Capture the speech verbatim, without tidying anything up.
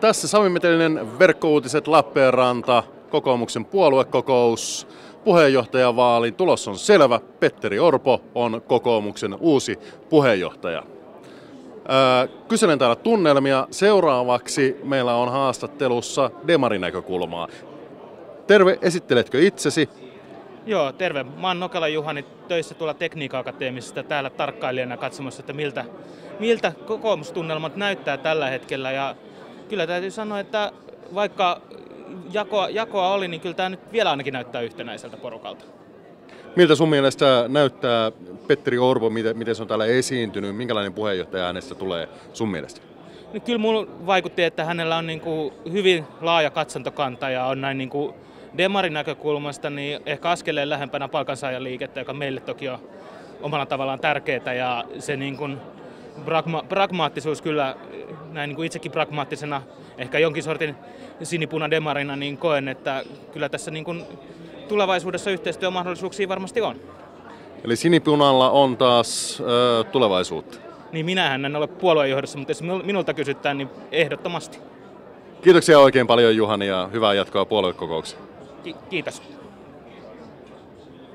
Tässä Samimetelinen Verkkouutiset Lappeenranta, kokoomuksen puoluekokous, puheenjohtajavaalin tulos on selvä. Petteri Orpo on kokoomuksen uusi puheenjohtaja. Öö, kyselen täällä tunnelmia. Seuraavaksi meillä on haastattelussa Demarin näkökulmaa. Terve, esitteletkö itsesi? Joo, terve. Mä oon Nokela Juhani, töissä tuolla Tekniikka-akateemisesta täällä tarkkailijana katsomassa, että miltä, miltä kokoomustunnelmat näyttää tällä hetkellä. Ja kyllä täytyy sanoa, että vaikka jakoa, jakoa oli, niin kyllä tämä nyt vielä ainakin näyttää yhtenäiseltä porukalta. Miltä sun mielestä näyttää Petteri Orpo, miten, miten se on täällä esiintynyt? Minkälainen puheenjohtaja hänestä tulee sun mielestä? No, kyllä mulla vaikutti, että hänellä on niin kuin hyvin laaja katsantokanta ja on näin niin kuin Demarin näkökulmasta niin ehkä askeleen lähempänä palkansaajaliikettä, joka meille toki on omalla tavallaan tärkeää, ja se niin kuin pragma- pragmaattisuus kyllä, näin niin kuin itsekin pragmaattisena, ehkä jonkin sortin sinipuna-demarina, niin koen, että kyllä tässä niin kuin tulevaisuudessa yhteistyömahdollisuuksia varmasti on. Eli sinipunalla on taas ö, tulevaisuutta. Niin minähän en ole puoluejohdossa, mutta jos minulta kysytään, niin ehdottomasti. Kiitoksia oikein paljon Juhani ja hyvää jatkoa puoluekokoukseen. Ki- kiitos.